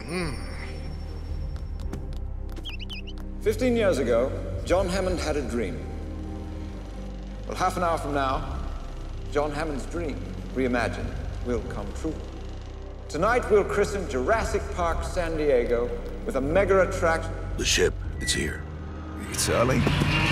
15 years ago, John Hammond had a dream. Well, half an hour from now, John Hammond's dream, reimagined, will come true. Tonight, we'll christen Jurassic Park San Diego with a mega attraction. The ship, it's here. It's early.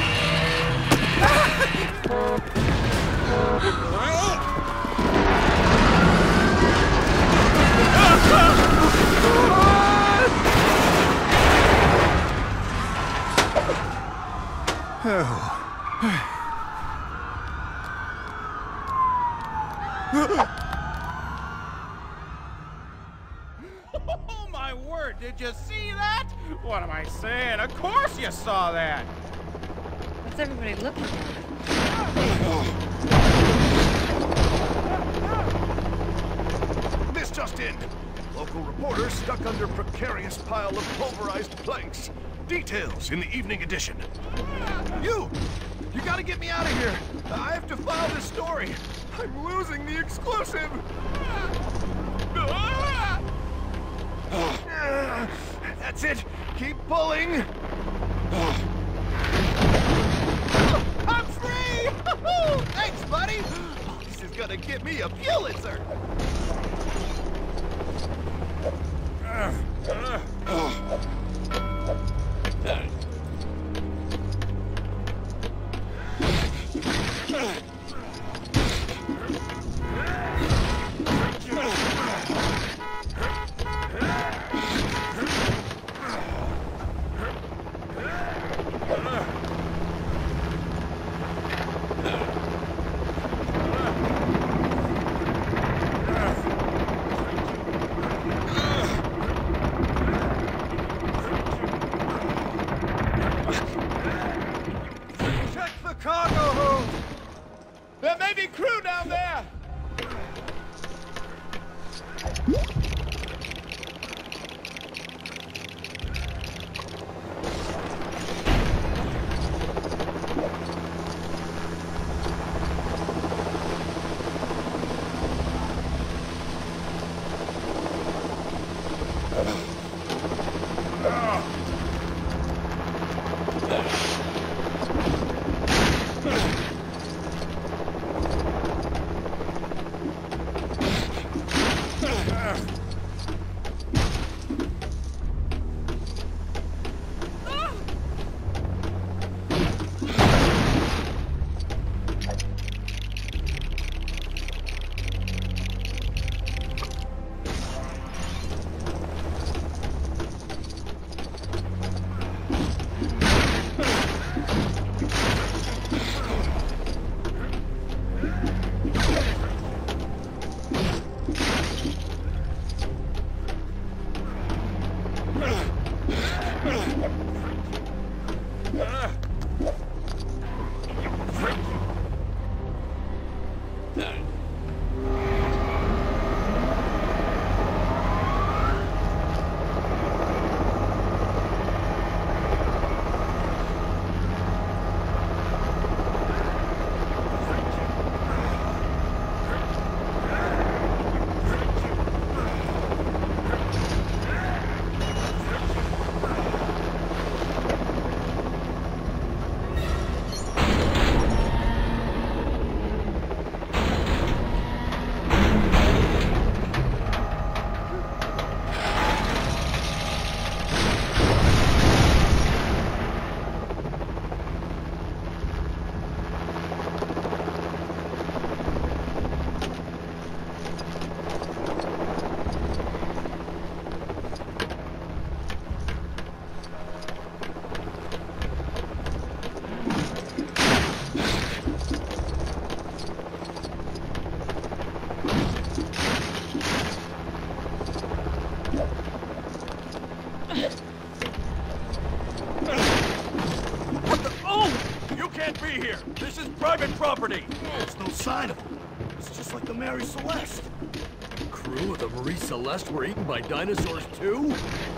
Oh my word, did you see that? What am I saying? Of course you saw that! What's everybody looking at? This just in. Local reporters stuck under precarious pile of pulverized planks. Details in the evening edition. You gotta get me out of here. I have to file this story. I'm losing the exclusive. That's it. Keep pulling. I'm free! Thanks, buddy. This is gonna get me a Pulitzer. Cargo hold! There may be crew down there! This is private property! There's no sign of them. It's just like the Mary Celeste. The crew of the Marie Celeste were eaten by dinosaurs too?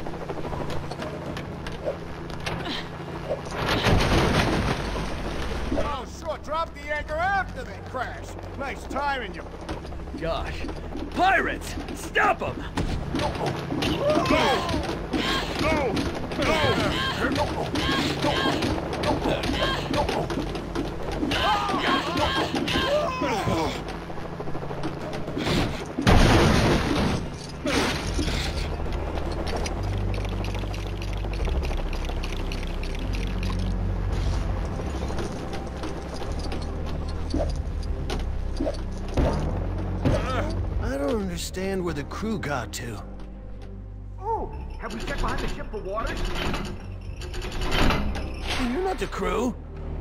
Oh, sure, drop the anchor after they crash. Nice timing, you... Gosh. Pirates! Stop them! I don't understand where the crew got to. Oh, have we checked behind the ship for water? You're not the crew.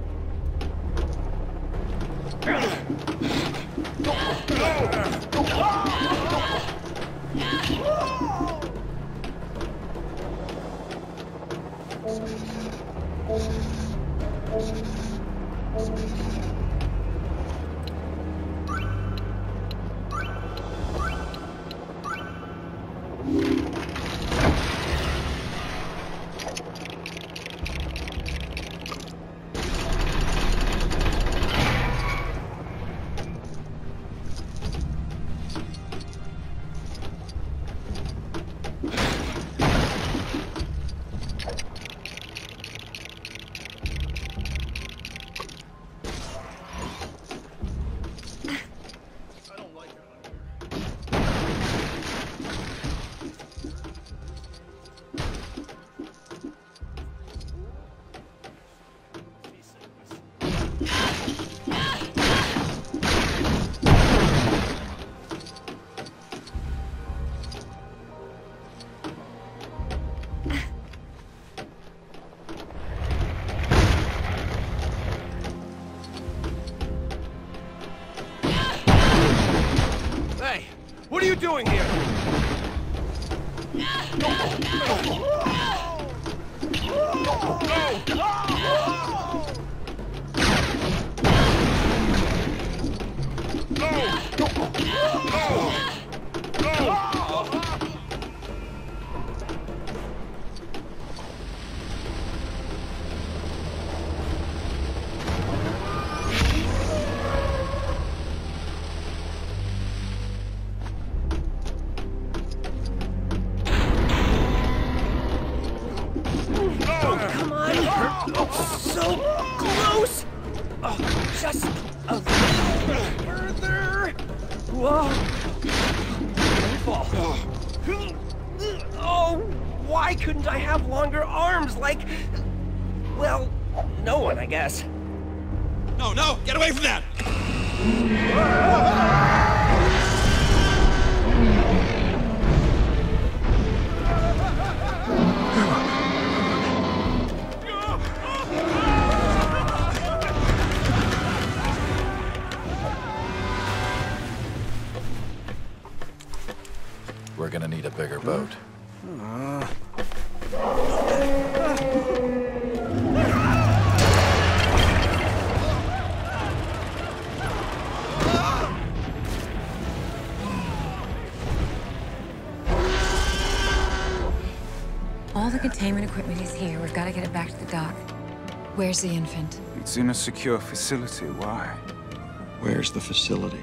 Hey, what are you doing here? So close! Oh, just a little further! Whoa! Oh, why couldn't I have longer arms like... well, no one, I guess. No, no! Get away from that! We're gonna need a bigger boat. All the containment equipment is here. We've got to get it back to the dock. Where's the infant? It's in a secure facility. Why? Where's the facility?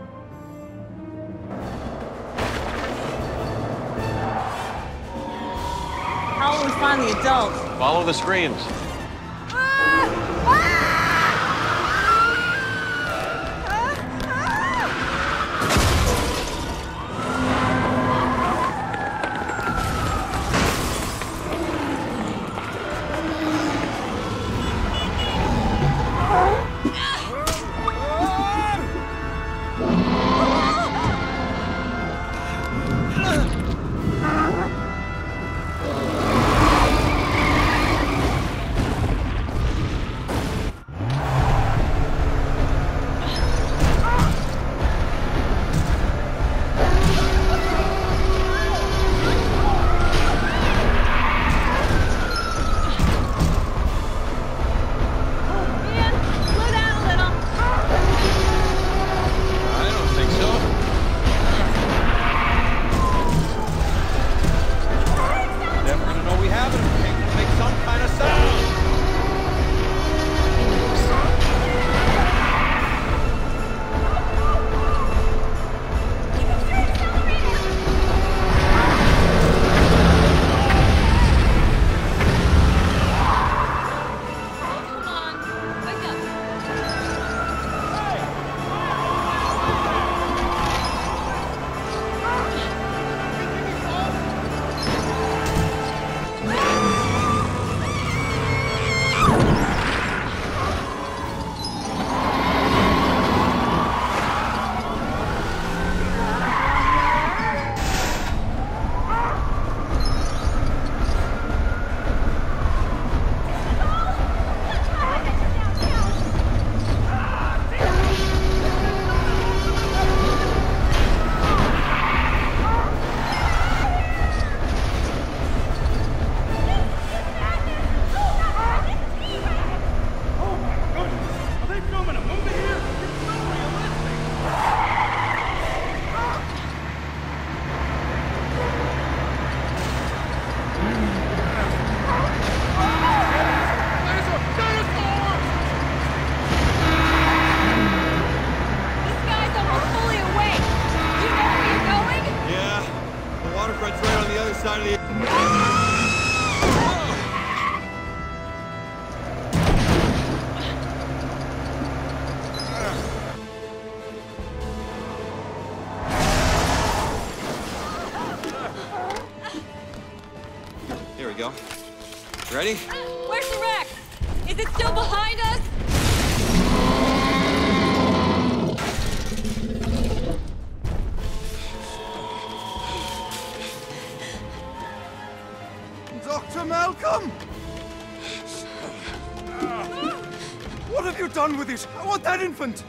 How will we find the adult? Follow the screams. side of the... Here we go. Ready? Where's the wreck? Is it still behind us? Dr. Malcolm! What have you done with it? I want that infant!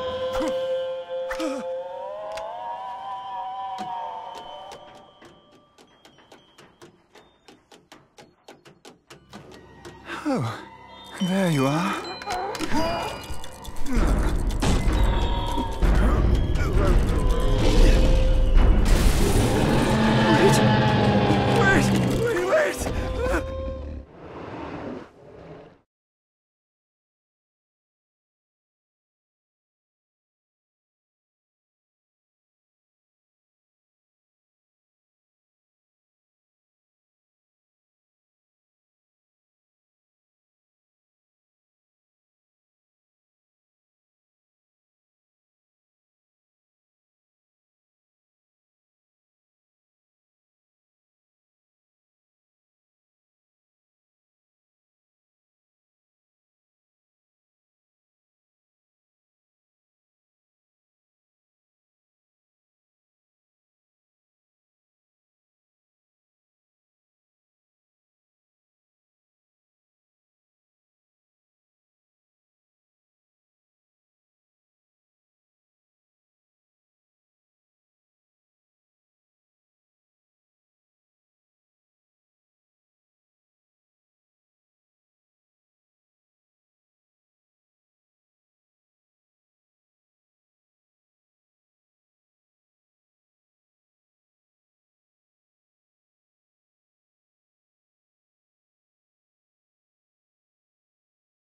Oh, there you are.